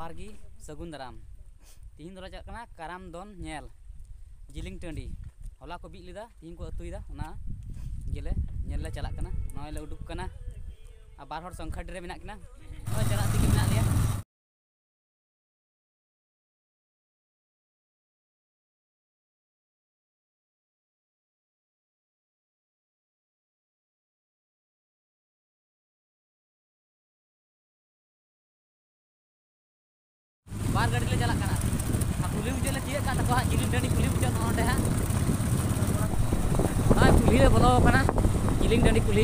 जोहार गी सगुन दाराम तीन दो चलना काराम दोन नेल जिलिंग टाँडी हला को बीच लेदा तीन को अतुईदा ना गेले नेल चला नॉय उडुक बार हर संखा ड्रे मेना किना चला तक मेना लिया बार गाड़ी ले चला कुली मुझे ले तीय का जिलिंग टाँडी कुली मुझे नोडे हां कुली ले बोलो जिलिंग टाँडी कुली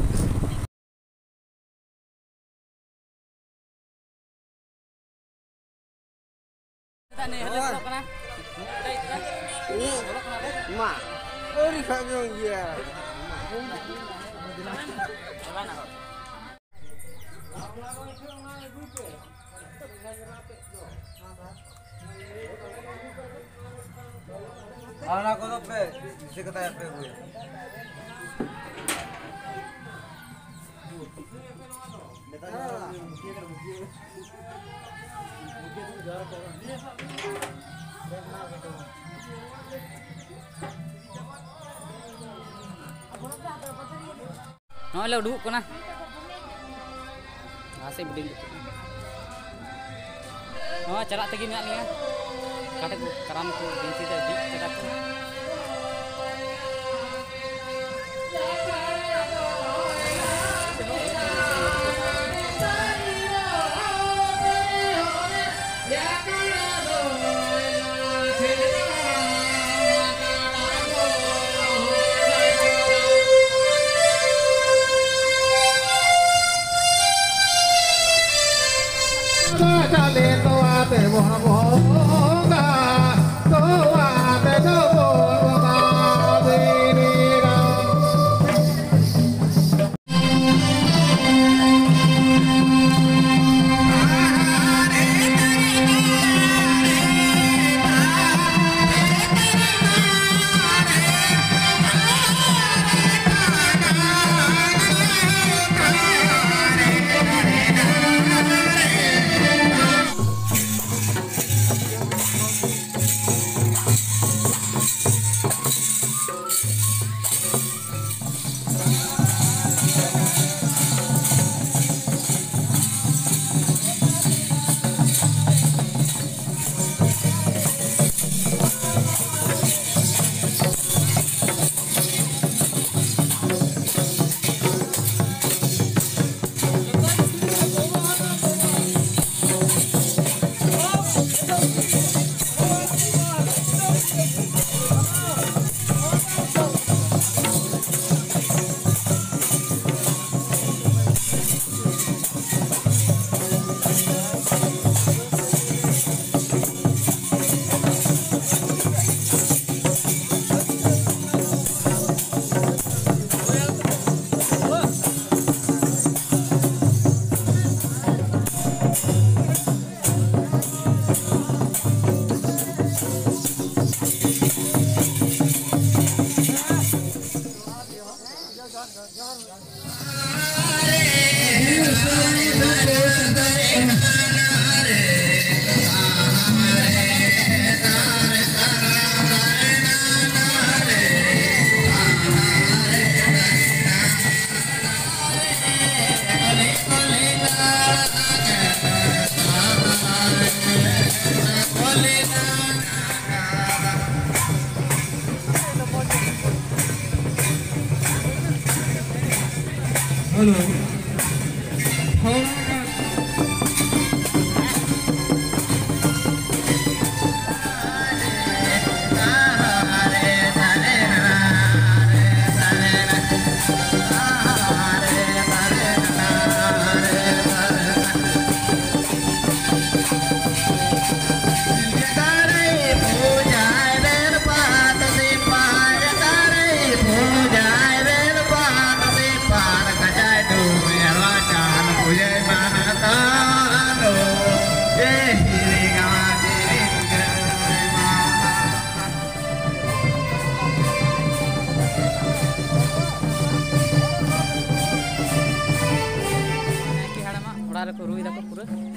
Ma, ori kami ya. Anak kau pe, siapa yang pe gue? Nói lâu đủ con à xem một đêm nó chả tegi nak ni kata karam tu benci dah di kata tu को रुई दा को पूरा